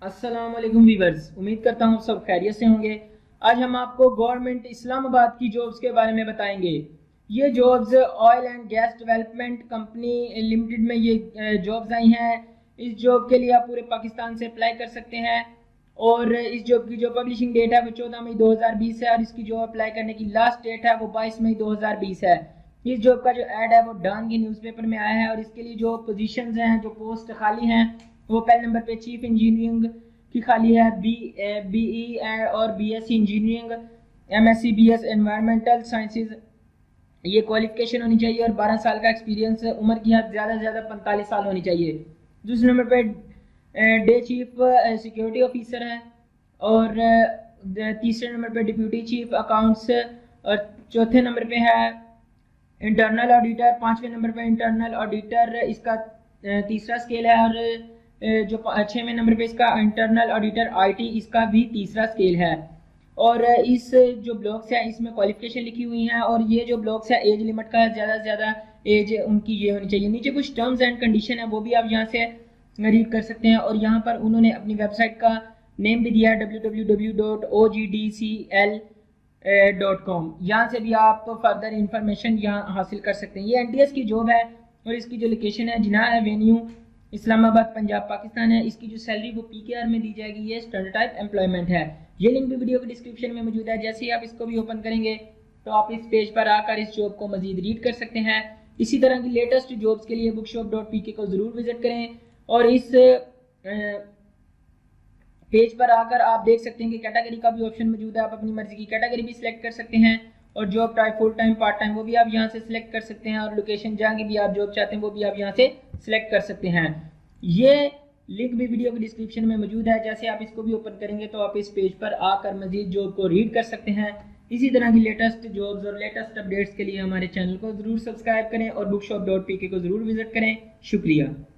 अस्सलाम वालेकुम वीवर्स, उम्मीद करता हूँ सब खैरियत से होंगे। आज हम आपको गवर्नमेंट इस्लामाबाद की जॉब्स के बारे में बताएंगे। ये jobs oil and gas development company limited में ये जॉब्स आई हैं। इस जॉब के लिए आप पूरे पाकिस्तान से अप्लाई कर सकते हैं और इस जॉब की जो पब्लिशिंग डेट है वो 14 मई 2020 है और इसकी जो अप्लाई करने की लास्ट डेट है वो 22 मई 2020 है। इस जॉब का जो ऐड है वो डॉन के न्यूज़पेपर में आया है और इसके लिए जो पोजीशंस हैं, जो पोस्ट खाली हैं, वो पहले नंबर पे चीफ इंजीनियरिंग की खाली है, बीई और BSc engineering, MSc BS environmental sciences, ये क्वालिफिकेशन होनी चाहिए और 12 साल का एक्सपीरियंस, उम्र की हद ज़्यादा से ज़्यादा 45 साल होनी चाहिए। दूसरे नंबर पे डे चीफ सिक्योरिटी ऑफिसर है और तीसरे नंबर पे डिप्यूटी चीफ अकाउंट्स और चौथे नंबर पे है इंटरनल ऑडिटर, पांचवें नंबर पे इंटरनल ऑडिटर, इसका तीसरा स्केल है और जो 6वें नंबर पे इसका इंटरनल ऑडिटर आईटी, इसका भी तीसरा स्केल है। और इस जो ब्लॉक्स है इसमें क्वालिफिकेशन लिखी हुई है और ये जो ब्लॉक्स है एज लिमिट का ज़्यादा से ज़्यादा एज उनकी ये होनी चाहिए। नीचे कुछ टर्म्स एंड कंडीशन है वो भी आप यहाँ से रीड कर सकते हैं और यहाँ पर उन्होंने अपनी वेबसाइट का नेम भी दिया है www.ogdcl.com। यहाँ से भी आप फर्दर इंफॉर्मेशन यहाँ हासिल कर सकते हैं। ये एनटीएस की जॉब है और इसकी जो लोकेशन है जिनाह एवेन्यू, इस्लामाबाद, पंजाब, पाकिस्तान है। इसकी जो सैलरी वो पीकेआर में दी जाएगी। ये स्टैंडर्ड टाइप एम्प्लॉयमेंट है। ये लिंक भी वीडियो के डिस्क्रिप्शन में मौजूद है। जैसे ही आप इसको भी ओपन करेंगे तो आप इस पेज पर आकर इस जॉब को मजीद रीड कर सकते हैं। इसी तरह की लेटेस्ट जॉब्स के लिए bookshop.pk को ज़रूर विजिट करें और इस पेज पर आकर आप देख सकते हैं कि कैटेगरी का भी ऑप्शन मौजूद है। आप अपनी मर्जी की कैटेगरी भी सिलेक्ट कर सकते हैं और job type full time, part time, वो भी आप यहाँ से सिलेक्ट कर सकते हैं और लोकेशन जहाँ की भी आप जॉब चाहते हैं वो भी आप यहाँ से सिलेक्ट कर सकते हैं। ये लिंक भी वीडियो के डिस्क्रिप्शन में मौजूद है। जैसे आप इसको भी ओपन करेंगे तो आप इस पेज पर आकर मजीद जॉब को रीड कर सकते हैं। इसी तरह की लेटेस्ट जॉब्स और लेटेस्ट अपडेट्स के लिए हमारे चैनल को ज़रूर सब्सक्राइब करें और bookshop.pk को ज़रूर विजिट करें। शुक्रिया।